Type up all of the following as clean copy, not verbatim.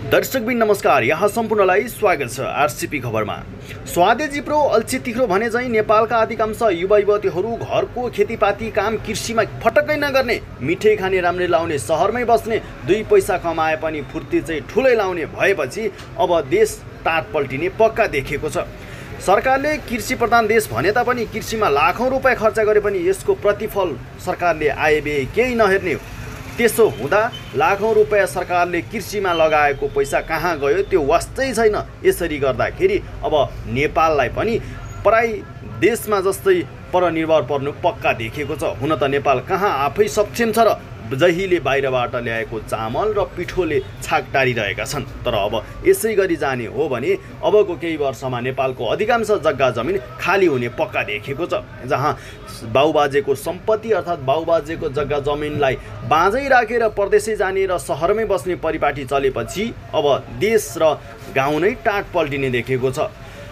दर्शकबिन नमस्कार, यहाँ सम्पूर्णलाई स्वागत छ आरसीपी खबरमा। स्वादे जिब्रो अल्छी तिख्रो भने चाहिँ नेपालका अधिकांश युवा युवतीहरू घरको खेतीपाती काम कृषिमा फटक्कै नगर्ने, मिठै खाने राम्रै लाउने, सहरमै बस्ने, दुई पैसा कमाए पनि फुर्ती चाहिँ ठुलै लाउने भएपछि अब देश टाट पल्टिने पक्का देखिएको छ। सरकारले कृषि प्रधान देश भने तापनि कृषिमा लाखौं रुपैयाँ खर्च गरे पनि यसको प्रतिफल सरकारले आएबे केही नहेर्ने। त्यसो हुँदा लाखौं रुपैयाँ सरकारले कृषिमा लगाएको पैसा कहाँ गयो त्यो वास्तै छैन। यसरी गर्दाखेरि अब नेपाललाई पनि पराई देशमा जस्तै परनिर्भर पर्नु पक्का देखिएको छ। हुन त नेपाल कहाँ आफै सक्षम छ र जहिले बाहिरबाट ल्याएको चामल र पिठोले छाक टारिरहेका छन्। तर अब यसै गरी जाने हो भने अबको केही वर्षमा नेपालको अधिकांश जग्गा जमिन खाली हुने पक्का देखिएको छ। जहाँ बाउबाजेको सम्पत्ति अर्थात् बाउबाजेको जग्गा जमिनलाई बाँझै राखेर परदेशै जाने र सहरमै बस्ने परिपाटी चलेपछि अब देश र गाउँ नै टाट पल्टिने देखिएको छ।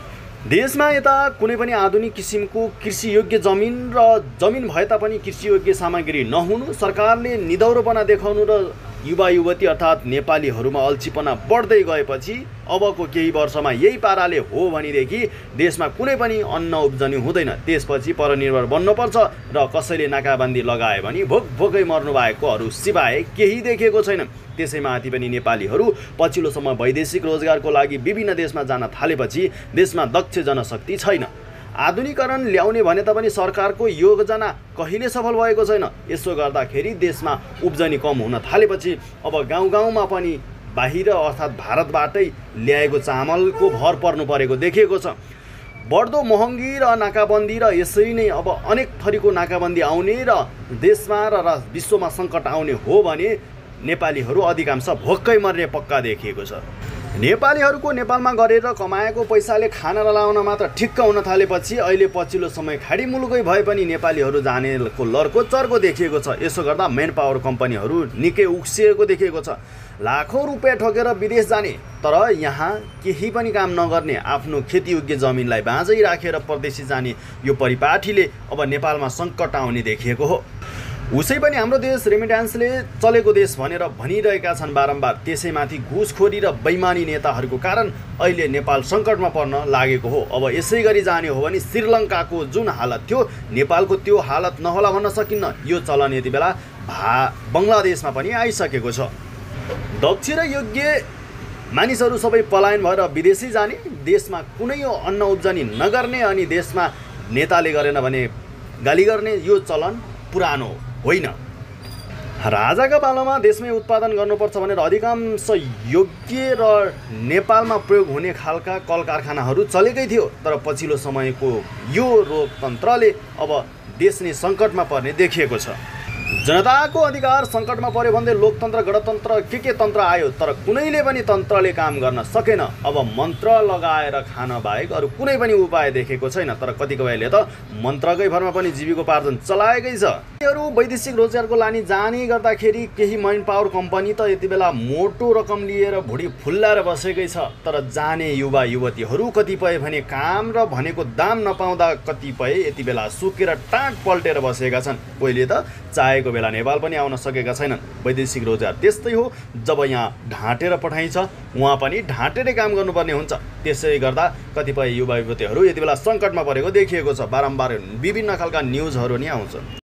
देशमा यता कुनै पनि आधुनिक किसिमको कृषि योग्य जमिन र जमिन भए तापनि कृषि योग्य सामग्री नहुनु, सरकारले निदौरोपना देखाउनु र युवा युवती अर्थात् नेपालीहरूमा अल्छीपना बढ्दै गएपछि अबको केही वर्षमा यही पाराले हो भनेदेखि देशमा कुनै पनि अन्न उब्जनी हुँदैन। त्यसपछि परनिर्भर बन्नुपर्छ र कसैले नाकाबन्दी लगाए भने भोकै मर्नु भएकोहरू सिवाय केही देखेको छैन। त्यसैमाथि पनि नेपालीहरू पछिल्लो समय वैदेशिक रोजगारको लागि विभिन्न देशमा जान थालेपछि देशमा दक्ष जनशक्ति छैन। आधुनिकीकरण ल्याउने भने तापनि सरकारको योजना कहिले सफल भएको छैन। यसो गर्दाखेरि देशमा उब्जनी कम हुन थालेपछि अब गाउँ गाउँमा पनि बाहिर अर्थात् भारतबाटै ल्याएको चामलको भर पर्नु परेको देखिएको छ। बढ्दो महँगी र नाकाबन्दी र यसरी नै अब अनेक थरीको नाकाबन्दी आउने र देशमा र विश्वमा सङ्कट आउने हो भने नेपालीहरू अधिकांश भोकै मर्ने पक्का देखिएको छ। नेपालीहरूको नेपालमा गरेर कमाएको पैसाले खाना लाउन मात्र ठिक्क हुन थालेपछि अहिले पछिल्लो समय खाडी मुलुकै भए पनि नेपालीहरू जानेको लर्को चर्को देखिएको छ। यसो गर्दा मेन पावर कम्पनीहरू निकै उक्सिएको देखिएको छ। लाखौं रुपैयाँ ठोकेर विदेश जाने तर यहाँ केही पनि काम नगर्ने, आफ्नो खेतीयोग्य जमिनलाई बाँझै राखेर परदेशी जाने यो परिपाटीले अब नेपालमा सङ्कट आउने देखिएको हो। उसै पनि हाम्रो देश रेमिट्यान्सले चलेको देश भनेर भनिरहेका छन् बारम्बार। त्यसैमाथि घुसखोरी र बेइमानी नेताहरूको कारण अहिले नेपाल सङ्कटमा पर्न लागेको हो। अब यसै गरी जाने हो भने श्रीलङ्काको जुन हालत थियो नेपालको त्यो हालत नहोला भन्न सकिन्न। यो चलन यति बेला बङ्गलादेशमा पनि आइसकेको छ। दक्ष र योग्य मानिसहरू सबै पलायन भएर विदेशी जाने, देशमा कुनै अन्न उब्जनी नगर्ने अनि देशमा नेताले गरेन भने गाली गर्ने यो चलन पुरानो होइन। राजाका पालामा देशमै उत्पादन गर्नुपर्छ भनेर अधिकांश योग्य र नेपालमा प्रयोग हुने खालका कल कारखानाहरू चलेकै थियो। तर पछिल्लो समयको यो लोकतन्त्रले अब देश नै सङ्कटमा पर्ने देखिएको छ। जनताको अधिकार सङ्कटमा पर्यो भन्दै लोकतन्त्र गणतन्त्र के तन्त्र आयो तर कुनैले पनि तन्त्रले काम गर्न सकेन। अब मन्त्र लगाएर खान बाहेक अरू कुनै पनि उपाय देखेको छैन। तर कतिपयले त मन्त्रकै भरमा पनि जीविकोपार्जन चलाएकै छ। यिनीहरू वैदेशिक रोजगारको लागि जाने गर्दाखेरि केही मैन पावर कम्पनी त यति बेला मोटो रकम लिएर भुँडी फुल्लाएर बसेकै छ। तर जाने युवा युवतीहरू कतिपय भने काम र भनेको दाम नपाउँदा कतिपय यति बेला सुकेर टाँट पल्टेर बसेका छन्। पहिले त चाहेको बेला नेपाल पनि आउन सकेका छैनन्। वैदेशिक रोजगार त्यस्तै हो, जब यहाँ ढाँटेर पठाइन्छ उहाँ पनि ढाँटेरै काम गर्नुपर्ने हुन्छ। त्यसै गर्दा कतिपय युवा युवतीहरू यति बेला सङ्कटमा परेको देखिएको छ। बारम्बार विभिन्न खालका न्युजहरू नि आउँछ।